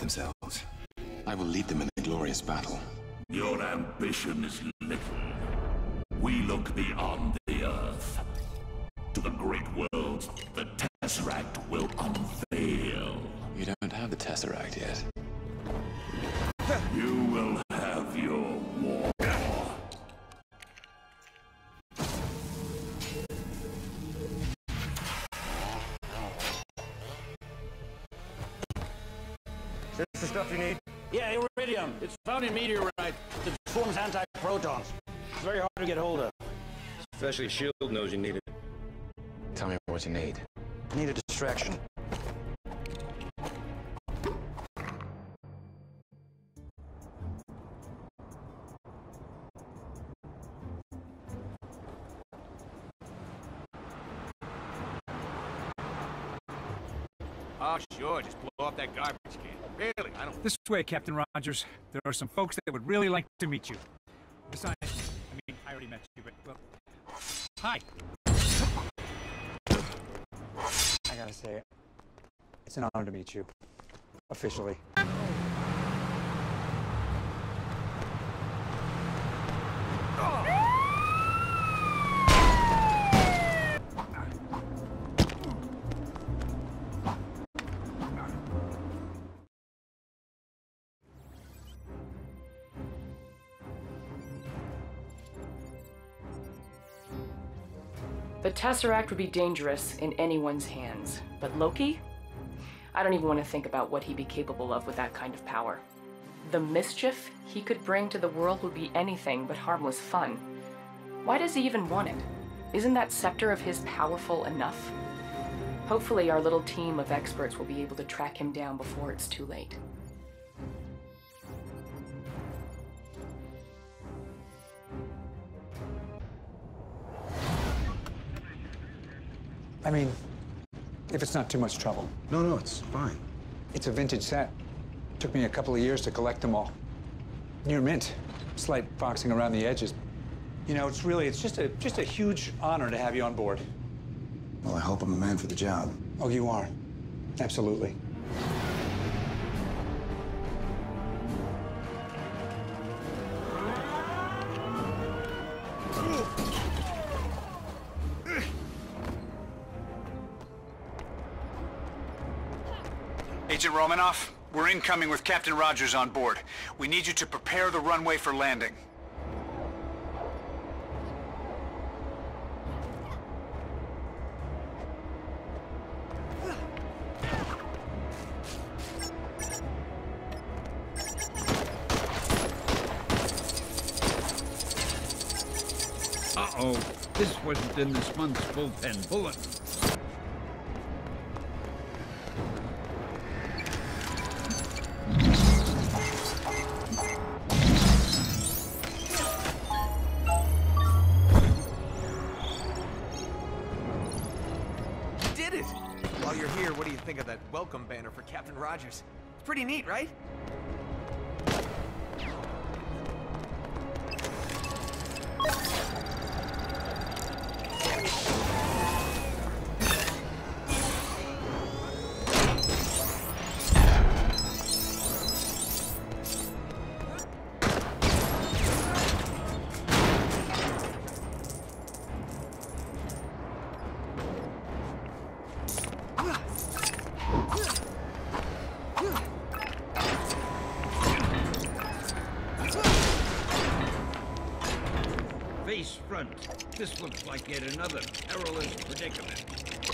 themselves. I will lead them in the glorious battle. Your ambition is little. We look beyond the Earth. To the great worlds the Tesseract will unveil. You don't have the Tesseract yet. You will have your war. Is this the stuff you need? Yeah, iridium. It's found in meteorite that forms anti-protons. It's very hard to get hold of. Especially S.H.I.E.L.D. knows you need it. Tell me what you need. I need a distraction. Oh, sure, just blow up that garbage can. Really, I don't... This way, Captain Rogers. There are some folks that would really like to meet you. Besides, I already met you, but, well... Hi! I gotta say, it's an honor to meet you. Officially. The Tesseract would be dangerous in anyone's hands, but Loki? I don't even want to think about what he'd be capable of with that kind of power. The mischief he could bring to the world would be anything but harmless fun. Why does he even want it? Isn't that scepter of his powerful enough? Hopefully our little team of experts will be able to track him down before it's too late. I mean, if it's not too much trouble. No, it's fine. It's a vintage set. Took me a couple of years to collect them all. Near mint. Slight foxing around the edges. You know, it's just a huge honor to have you on board. Well, I hope I'm the man for the job. Oh, you are. Absolutely. Agent Romanoff, we're incoming with Captain Rogers on board. We need you to prepare the runway for landing. Uh-oh, this wasn't in this month's bullpen bulletin. While you're here, what do you think of that welcome banner for Captain Rogers? It's pretty neat, right? Face front. This looks like yet another perilous predicament.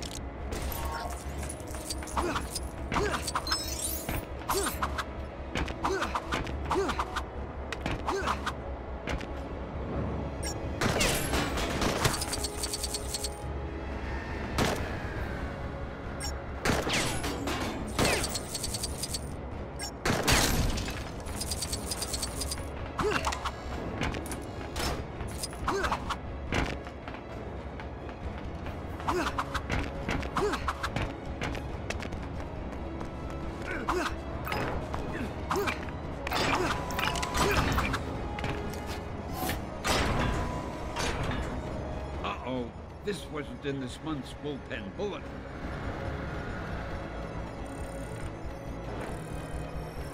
Uh-oh, this wasn't in this month's bullpen bulletin.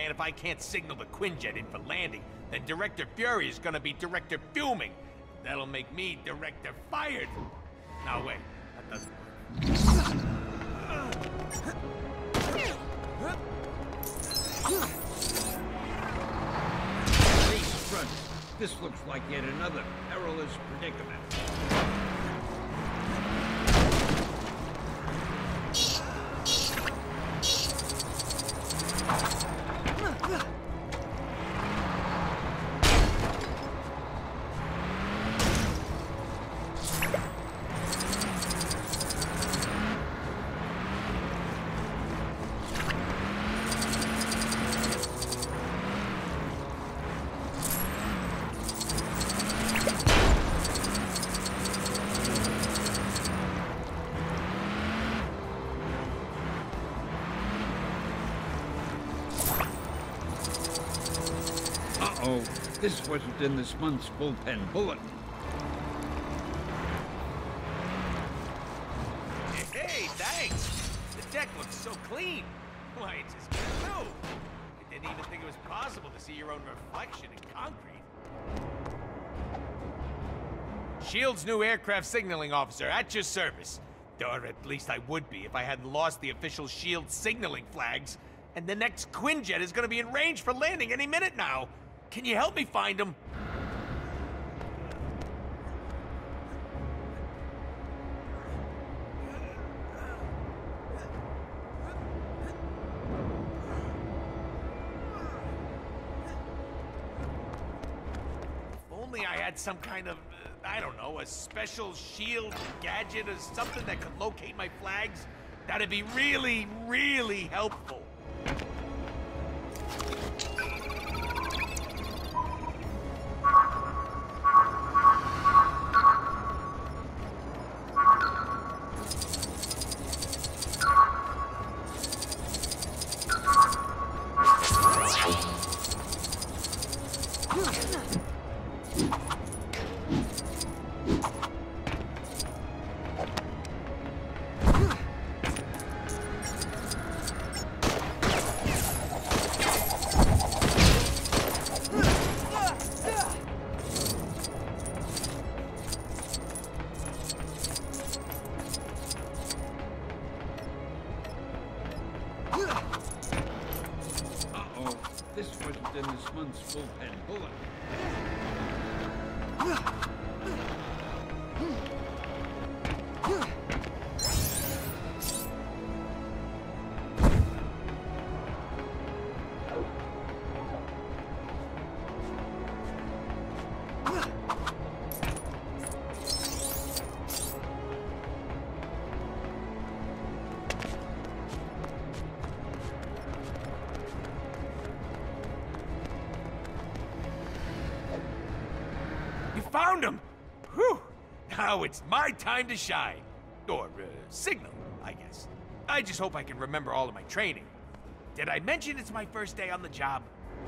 Man, if I can't signal the Quinjet in for landing, then Director Fury is gonna be Director Fuming. That'll make me Director Fired. No, wait. That doesn't work. Face front. This looks like yet another perilous predicament. Uh-oh, this wasn't in this month's bullpen bulletin. Hey, thanks. The deck looks so clean. Why, it's just new. I didn't even think it was possible to see your own reflection in concrete. SHIELD's new aircraft signaling officer, at your service. Or at least I would be if I hadn't lost the official SHIELD signaling flags. And the next Quinjet is going to be in range for landing any minute now. Can you help me find him? If only I had some kind of, I don't know, a special SHIELD gadget or something that could locate my flags. That'd be really, really helpful. This wasn't in this month's bullpen bulletin. You found him! Whew! Now it's my time to shine. Or, signal, I guess. I just hope I can remember all of my training. Did I mention it's my first day on the job?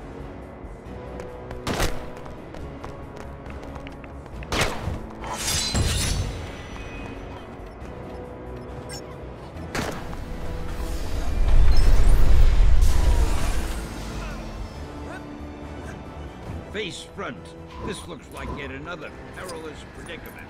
Face front. This looks like yet another perilous predicament.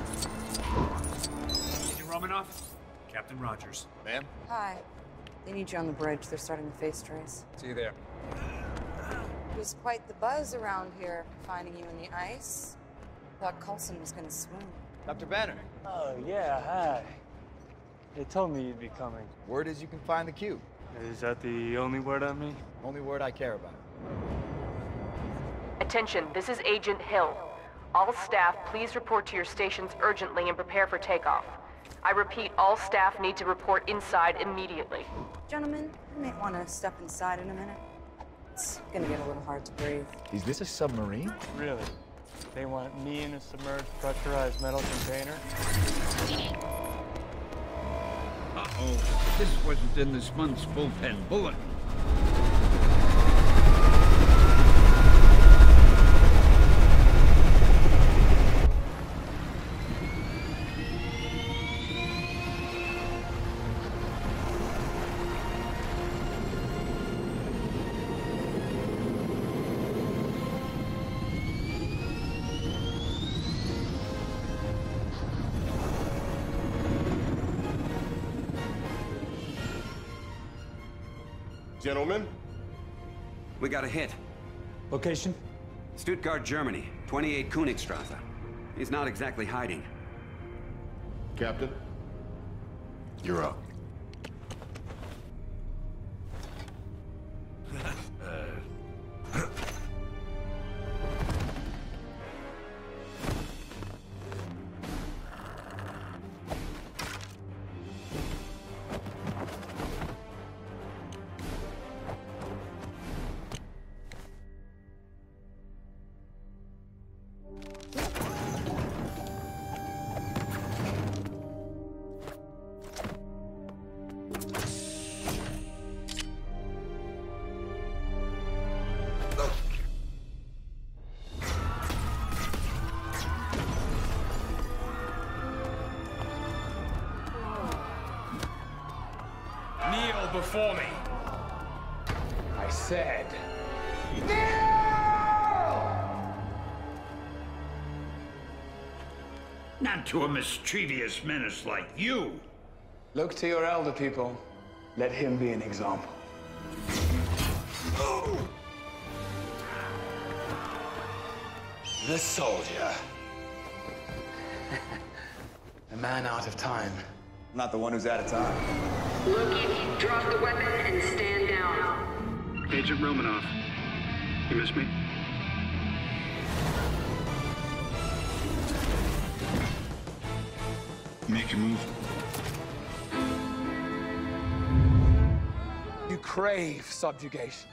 Agent Romanoff, Captain Rogers. Ma'am? Hi. They need you on the bridge. They're starting the face trace. See you there. There's quite the buzz around here, finding you in the ice. Thought Coulson was gonna swoon. Dr. Banner. Oh, yeah, hi. They told me you'd be coming. Word is you can find the cube. Is that the only word on me? Only word I care about. Attention, this is Agent Hill. All staff, please report to your stations urgently and prepare for takeoff. I repeat, all staff need to report inside immediately. Gentlemen, you may want to step inside in a minute. It's gonna get a little hard to breathe. Is this a submarine? Really? They want me in a submerged, pressurized metal container? Uh-oh, this wasn't in this month's bullpen bulletin. Gentlemen? We got a hit. Location? Stuttgart, Germany. 28 Königstrasse. He's not exactly hiding. Captain? You're up. Kneel before me. I said. Not to a mischievous menace like you. Look to your elder people. Let him be an example. The soldier. A man out of time. Not the one who's out of time. Loki, drop the weapon and stand down. Agent Romanoff, you miss me? Make your move. You crave subjugation.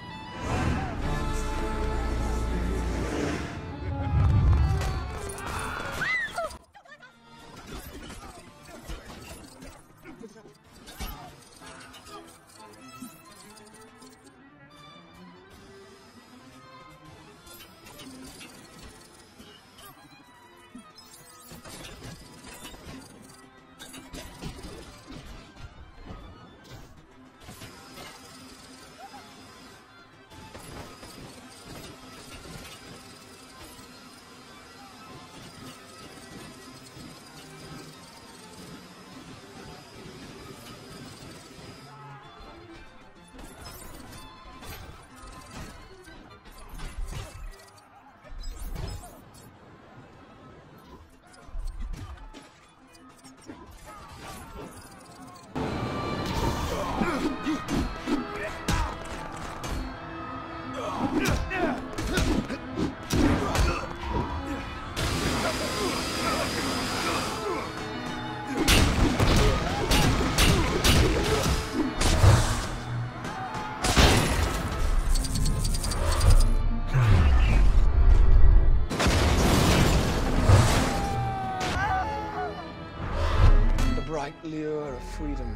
Bright lure of freedom.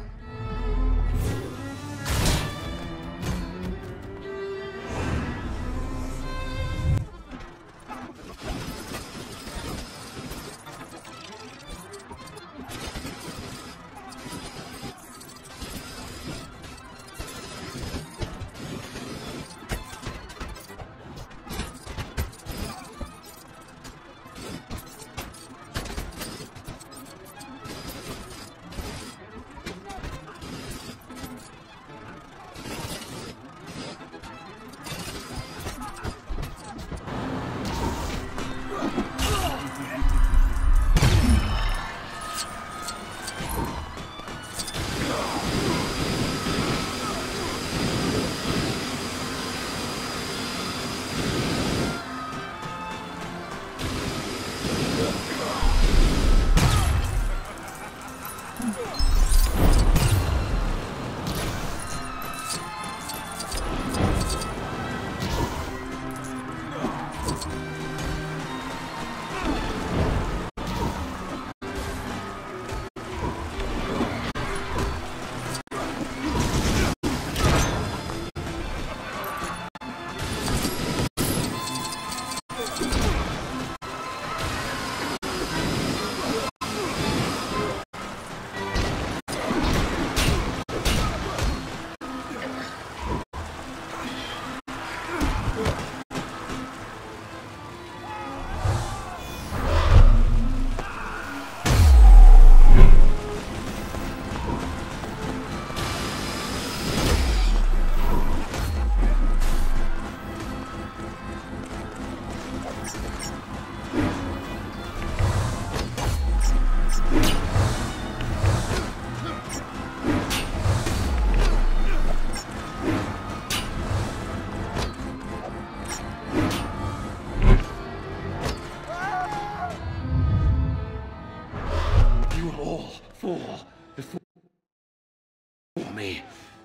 me.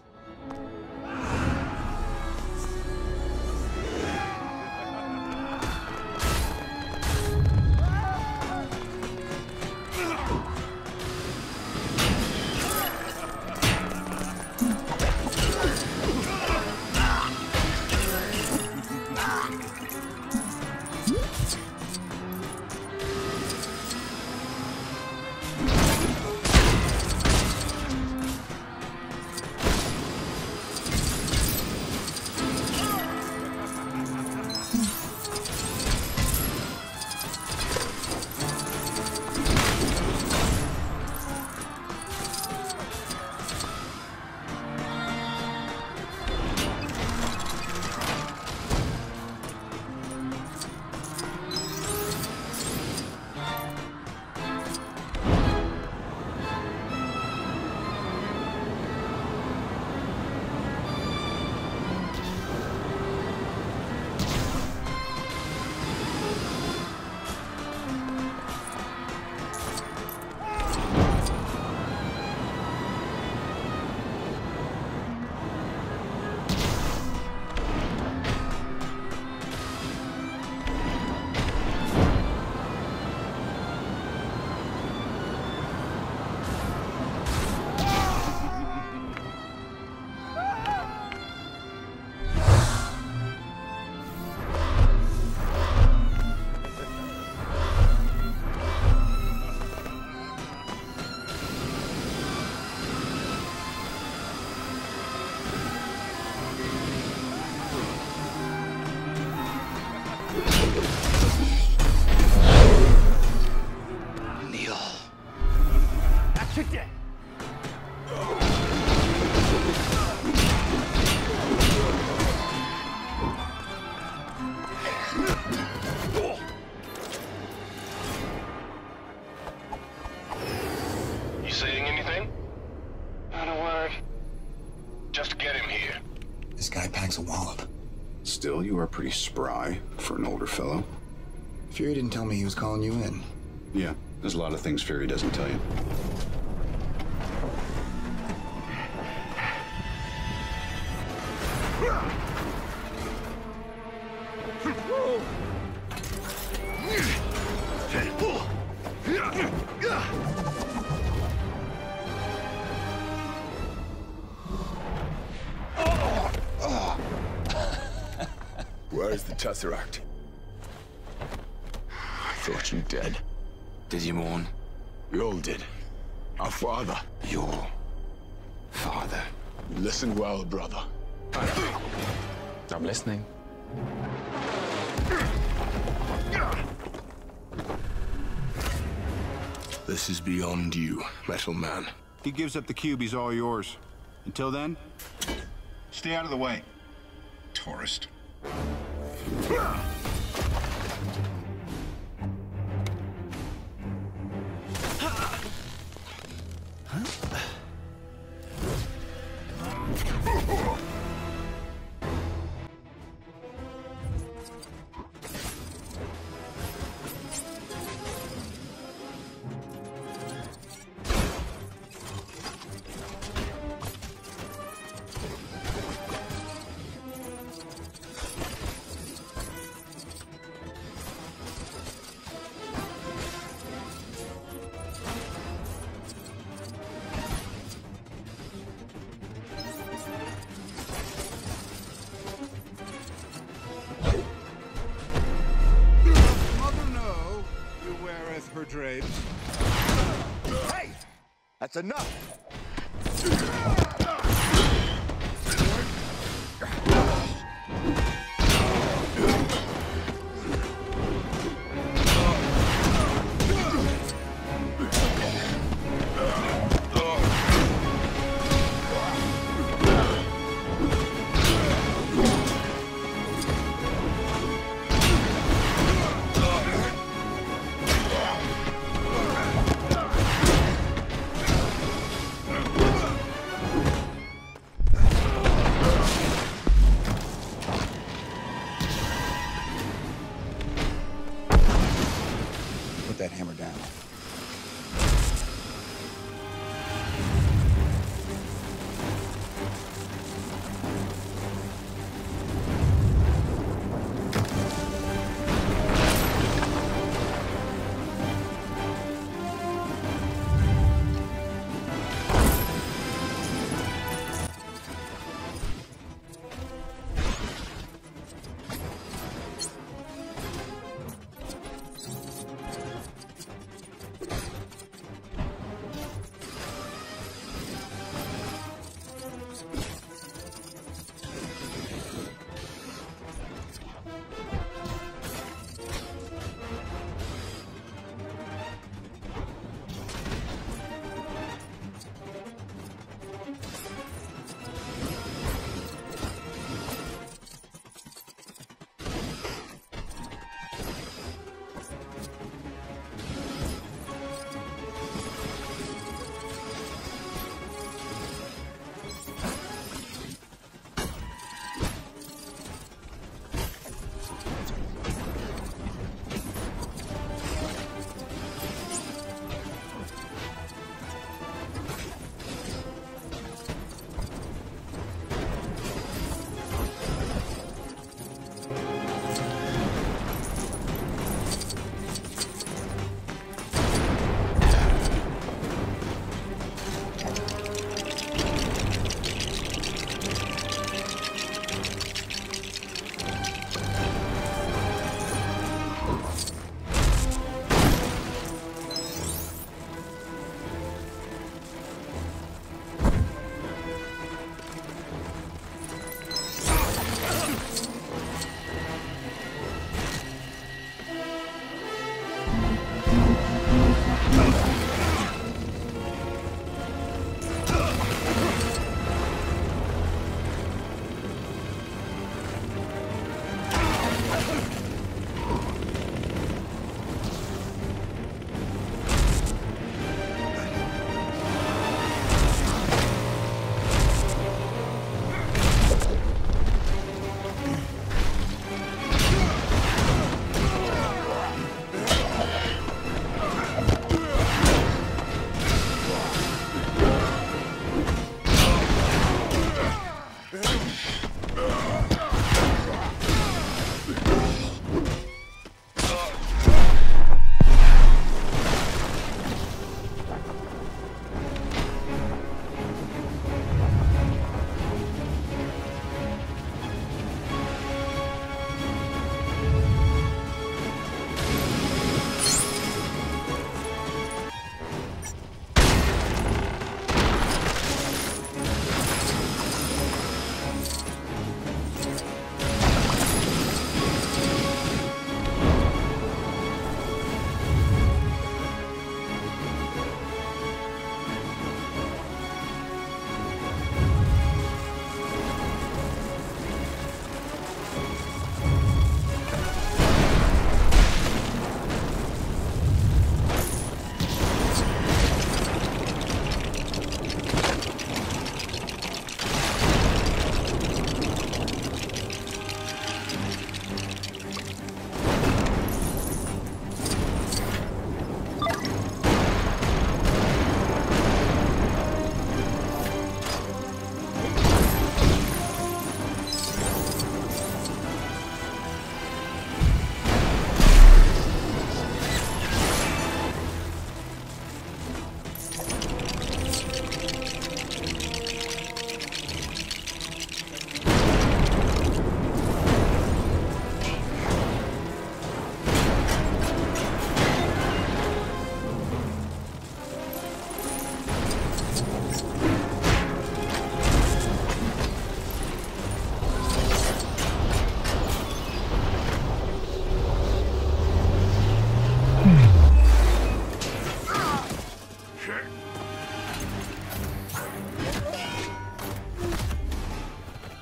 Saying anything? Not a word. Just get him here. This guy packs a wallop. Still, you are pretty spry for an older fellow. Fury didn't tell me he was calling you in. Yeah, there's a lot of things Fury doesn't tell you. Where's the Tesseract? I thought you dead. Did you mourn? We all did. Our father. Your father. Listen well, brother. I'm listening. This is beyond you, Metal Man. He gives up the cube, he's all yours. Until then, stay out of the way, tourist. Her drapes. Hey! That's enough!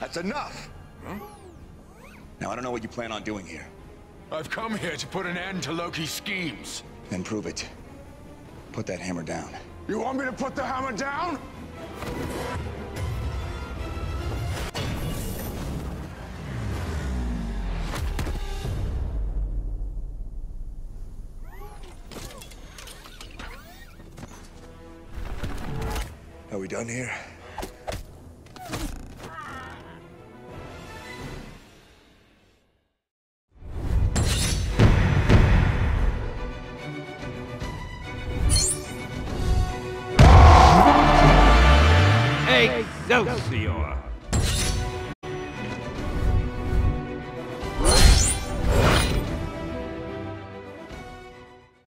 That's enough! Huh? Now, I don't know what you plan on doing here. I've come here to put an end to Loki's schemes. Then prove it. Put that hammer down. You want me to put the hammer down? Are we done here? Excelsior!